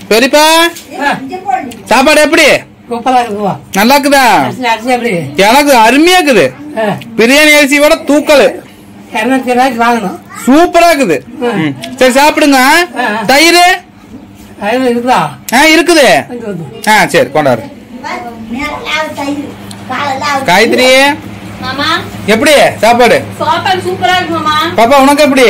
பெரியப்பா சாப்பாடு எப்படி நல்லா இருக்குதா? எனக்கு அருமையா இருக்குது. பிரியாணி அரிசியோட தூக்கல் சூப்பரா இருக்குது. சரி சாப்பிடுங்க. தயிர் இருக்குது. சரி கொண்டாரு. காயத்ரி எப்படி சாப்பாடு? பாப்பா உனக்கு எப்படி?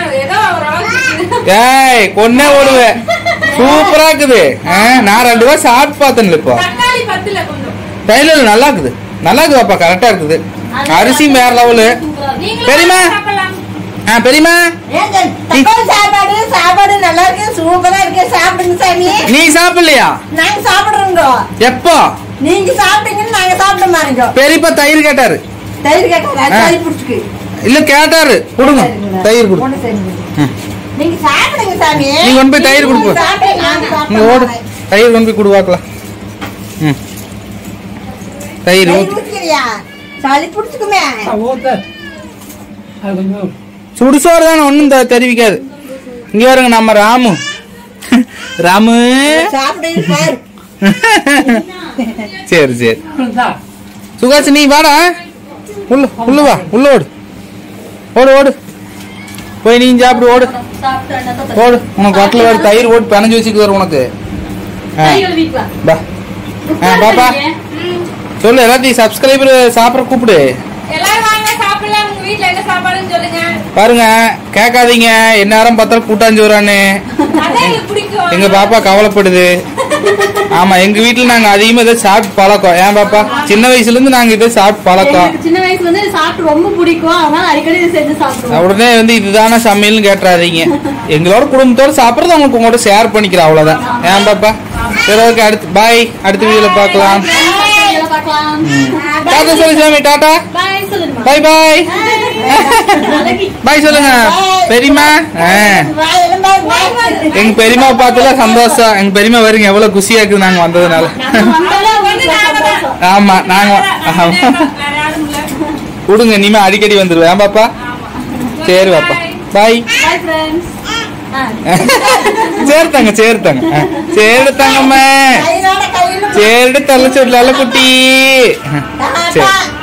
ஏய் கொன்னே ஓடுவேன். சூப்பரா இருக்குது. நான் 2 வாரம் சாப்பிட்டு பார்த்தேன். இப்போ தையல் நல்லா இருக்குது. நல்லா இருக்குது பாப்பா. கரெக்டா இருக்குது. அரிசி வேற லெவலு. பெரியமா பெரியமா சாப்பாடு நல்லா இருக்கு. சூப்பரா இருக்கு. சாப்பிடுங்க சாமி. நீ சாப்பிடலையா? நாங்க சாப்பிடுறோங்க. எப்போ நீங்க சாப்பிட்டீங்கன்னு நாங்க சாப்பிட மாட்டோங்க. பெரியப்பா தயிர் கேட்டாரு. தயிர் கேட்டாரு. தயிர் புடிச்சுக்கு இல்ல கேட்டாரு. கொடுங்க தயிர் கொடு. நீங்க சாப்பிடுங்க சாமி. நீ கொண்டு போய் தயிர் கொடுப்போம். நீ ஓடு தயிர் கொண்டு போய் கொடுவாக்கலாம். தயிர் ஊத்திக்கிறியா? சளி புடிச்சுக்குமே. சுடுசோறு தானே ஒன்னும் தெரிவிக்காது. இங்க வருங்க நம்ம ராமு. ராமு சரி சரி சுகாசி நீ வாடா. உள்ள வா. உள்ள ஓடு ஓடு ஓடு போய் நீ சாப்பிடு. ஓடு ஓடு. உனக்கு ஹோட்டல் வேறு தயிர் ஓட்டு பிணைஞ்சு வச்சுக்கு வரும் உனக்கு. பாப்பா சொல்லு எல்லாத்தையும் சப்ஸ்கிரைபர் சாப்பிட கூப்பிடு. பாருங்க கேட்காதீங்க. எந்நேரம் பார்த்தாலும் கூட்டாஞ்சோறான்னு எங்க பாப்பா கவலைப்படுது. ஆமா எங்க வீட்டுல நாங்க அதிகமா இதை சாப்பிட்டு பழக்கம். ஏன் பாப்பா சின்ன வயசுல இருந்து நாங்க இதை சாப்பிட்டு பழக்கம். சின்ன வயசுல இருந்து சாப்பிட்டு ரொம்ப பிடிக்கும். அதனால அடிக்கடி செஞ்சு சாப்பிடுவோம். உடனே இதுதான சமையல்னு கேட்டுறாதீங்க. எங்களோட குடும்பத்தோட சாப்பிடுறது உங்களுக்கு உங்களோட ஷேர் பண்ணிக்கிறோம். அவ்வளவுதான். ஏன் பாப்பா சரி ஓகே. அடுத்து பாய். அடுத்த வீடியோல பாக்கலாம். டாடா சொல்லு சாமி. டாடா பாய் பாய் பாய் சொல்லுங்க பெரியமா. எங்க பெரியமா பார்த்தல சந்தோஷம். எங்க பெரியமா வருங்க எவ்வளவு குஷியா இருக்குது நாங்க வந்ததுனால. ஆமா நாங்க கொடுங்க. இனிமே அடிக்கடி வந்துருவேன் பாப்பா. சரி பாப்பா பாய். சேர்த்தாங்க சேர்த்தாங்க சேர்த்தாங்கம்மா. சரி தள்ள சொல்லல குட்டி. சரி